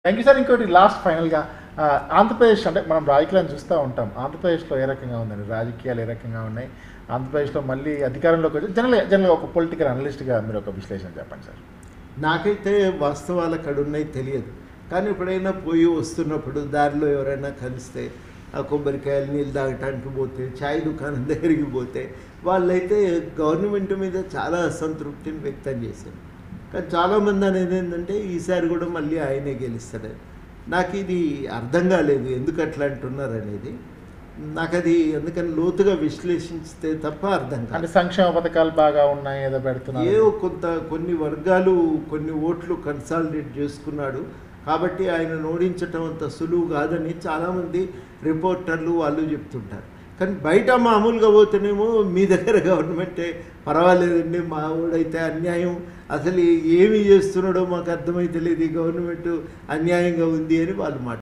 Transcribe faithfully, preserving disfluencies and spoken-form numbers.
Thank you sir. ఇంకోటి last ఫైనల్గా ఆంధ్రప్రదేశ్ అంటే మనం రాజకీయాలను చూస్తూ ఉంటాం. ఆంధ్రప్రదేశ్లో ఏ రకంగా ఉందండి, రాజకీయాలు ఏ రకంగా ఉన్నాయి, ఆంధ్రప్రదేశ్లో మళ్ళీ అధికారంలోకి వచ్చి జనరల్ జనరల్గా ఒక పొలిటికల్ అనలిస్ట్గా మీరు ఒక విశ్లేషణ చెప్పండి సార్. నాకైతే వాస్తవాలు అక్కడ ఉన్నాయి తెలియదు, కానీ ఎప్పుడైనా పోయి వస్తున్నప్పుడు దారిలో ఎవరైనా కలిస్తే ఆ కొబ్బరికాయలు నీళ్ళు తాగటానికి పోతే, ఛాయ్ దుకాణం దగ్గరికి పోతే వాళ్ళైతే గవర్నమెంట్ మీద చాలా అసంతృప్తిని వ్యక్తం చేశారు. కానీ చాలామంది అనేది ఏంటంటే ఈసారి కూడా మళ్ళీ ఆయనే గెలుస్తాడు. నాకు ఇది అర్థం కాలేదు ఎందుకు అట్లా అంటున్నారు అనేది. నాకు అది ఎందుకని లోతుగా విశ్లేషిస్తే తప్ప అర్థం కాదు. అంటే సంక్షేమ పథకాలు బాగా ఉన్నాయి ఏదో పెడుతున్నారు, ఏవో కొంత కొన్ని వర్గాలు కొన్ని ఓట్లు కన్సాలిడేట్ చేసుకున్నాడు కాబట్టి ఆయన ఓడించటం అంత సులువు కాదని చాలామంది రిపోర్టర్లు వాళ్ళు చెప్తుంటారు. కానీ బయట మామూలుగా పోతేనేమో మీ దగ్గర గవర్నమెంటే పర్వాలేదండి, మా ఊడైతే అన్యాయం, అసలు ఏమి చేస్తున్నాడో మాకు అర్థమైతే లేదు, ఈ గవర్నమెంట్ అన్యాయంగా ఉంది అని వాళ్ళు మాట